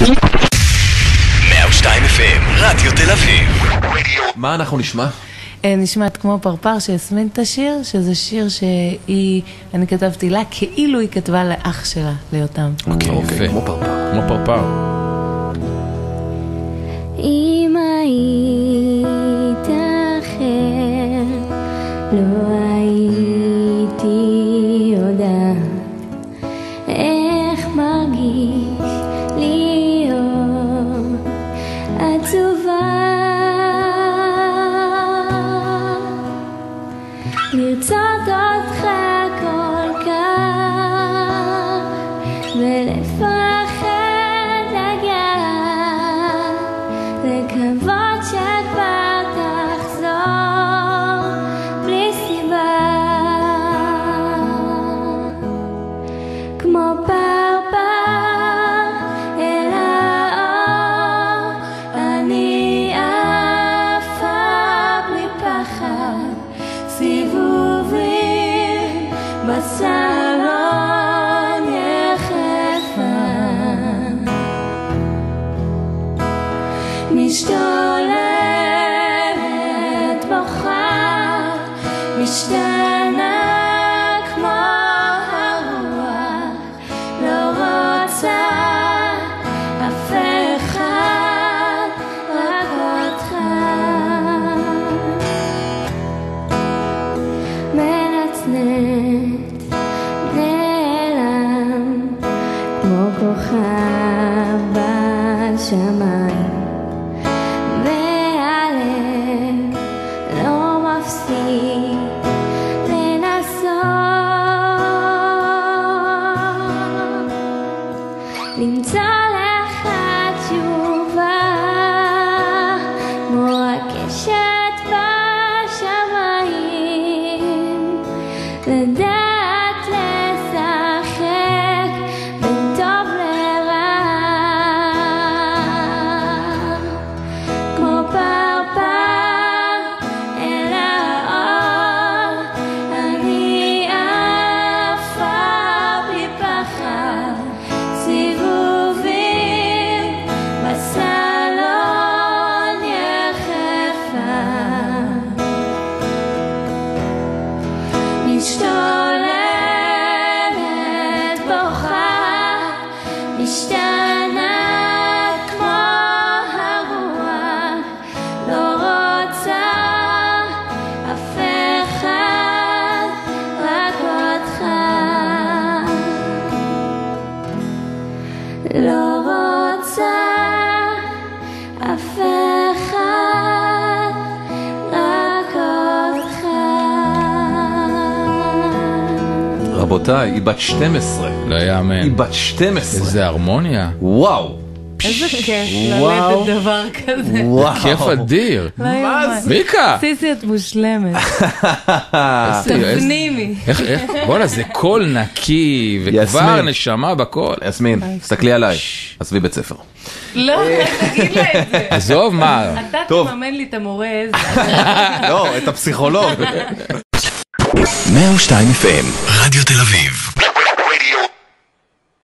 102 FM, רדיו תל אביב. מה אנחנו נשמע? נשמעת כמו פרפר שהסמין את השיר, שזה שיר אני כתבתי לה כאילו היא כתבה לאח שלה, ליותם. אוקיי, כמו פרפר. כמו פרפר. אם היית אחר, לא הייתי יודעת איך מרגיש להיות עצובה. לרצות אותך כל כך ולפחד לגעת, לקוות שכבר תחזור בלי סיבה. כמו פרפר אל האור, אני עפה בלי פחד, סיבובים בסלון יחפה, משתוללת בוכה, משתנה כמו הרוח, לא רוצה אף אחד, רק אותך. מנצנץ, נעלם כמו כוכב בשמיים, והלב לא מפסיק לנסות למצוא לך תשובה, כמו הקשת בשמיים, לדעת לשחק בין טוב לרע. כמו פרפר אל האור, אני עפה בלי פחד, סיבובים בסלון יחפה, משתוללת בוכה, משתנה כמו הרוח, לא רוצה אף אחד, רק אותך. לא רוצה אף אחד, רק אותך. רבותיי, היא בת 12. לא יאמן. היא בת 12. איזה הרמוניה. וואו. איזה כיף וואו. ללדת דבר כזה. וואו. כיף אדיר. לא יאמן. מיקה. סיסי את מושלמת. איזה- תפנימי. איך, בוא'נה, זה קול נקי, וכבר יסמין. נשמה בקול. יסמין, תסתכלי עליי. עזבי בית ספר. לא, תגיד לה את זה. עזוב, מה? אתה טוב. תממן לי את המורה איזה. לא, את הפסיכולוג. 102 FM, רדיו תל אביב.